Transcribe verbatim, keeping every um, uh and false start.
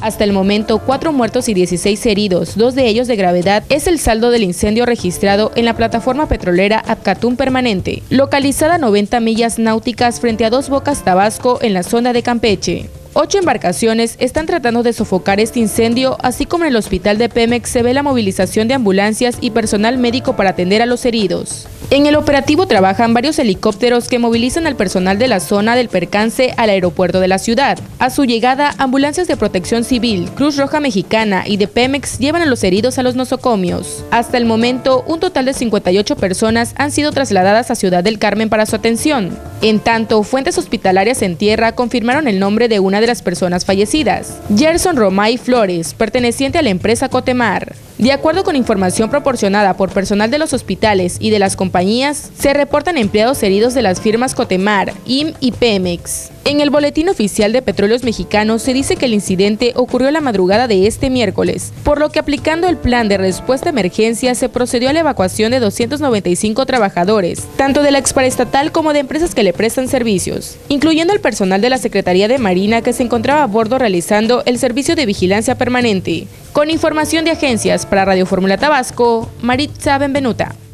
Hasta el momento, cuatro muertos y dieciséis heridos, dos de ellos de gravedad, es el saldo del incendio registrado en la plataforma petrolera Apcatún Permanente, localizada a noventa millas náuticas frente a Dos Bocas, Tabasco, en la zona de Campeche. Ocho embarcaciones están tratando de sofocar este incendio, así como en el hospital de Pemex se ve la movilización de ambulancias y personal médico para atender a los heridos. En el operativo trabajan varios helicópteros que movilizan al personal de la zona del percance al aeropuerto de la ciudad. A su llegada, ambulancias de Protección Civil, Cruz Roja Mexicana y de Pemex llevan a los heridos a los nosocomios. Hasta el momento, un total de cincuenta y ocho personas han sido trasladadas a Ciudad del Carmen para su atención. En tanto, fuentes hospitalarias en tierra confirmaron el nombre de una de las personas fallecidas, Gerson Romay Flores, perteneciente a la empresa Cotemar. De acuerdo con información proporcionada por personal de los hospitales y de las compañías, se reportan empleados heridos de las firmas Cotemar, I M y Pemex. En el Boletín Oficial de Petróleos Mexicanos se dice que el incidente ocurrió la madrugada de este miércoles, por lo que aplicando el plan de respuesta a emergencia se procedió a la evacuación de doscientos noventa y cinco trabajadores, tanto de la exparestatal como de empresas que le prestan servicios, incluyendo el personal de la Secretaría de Marina que se encontraba a bordo realizando el servicio de vigilancia permanente. Con información de agencias para Radio Fórmula Tabasco, Maritza Benvenuta.